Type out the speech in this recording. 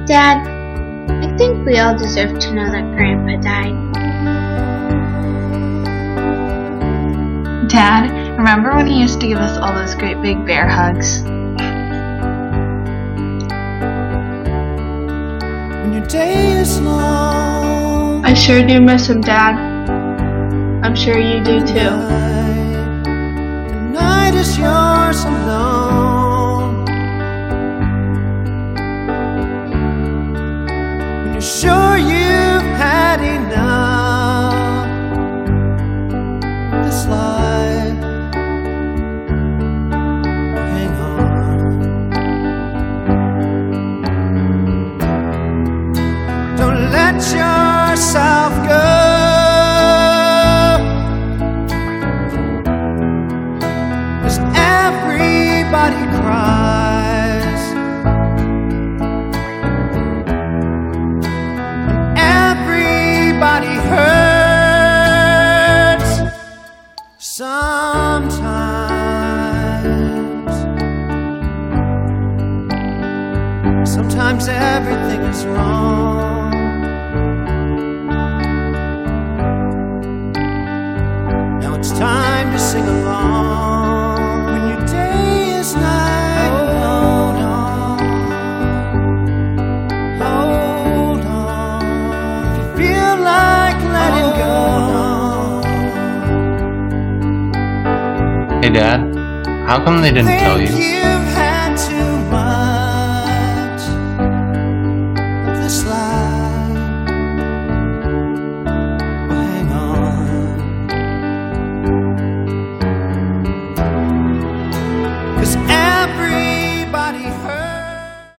Dad, I think we all deserve to know that Grandpa died. Dad, remember when he used to give us all those great big bear hugs? When your day is long, I sure do miss him, Dad. I'm sure you do too. the night is yours alone. When you're sure you've had enough of this life, hang on. Don't let yourself go. 'Cause everybody cries, and everybody hurts sometimes. Sometimes everything is wrong. Now it's time to sing along. When your day is night, hold on, hold on. If you feel like letting go. Hey Dad, how come they didn't tell Thank you? you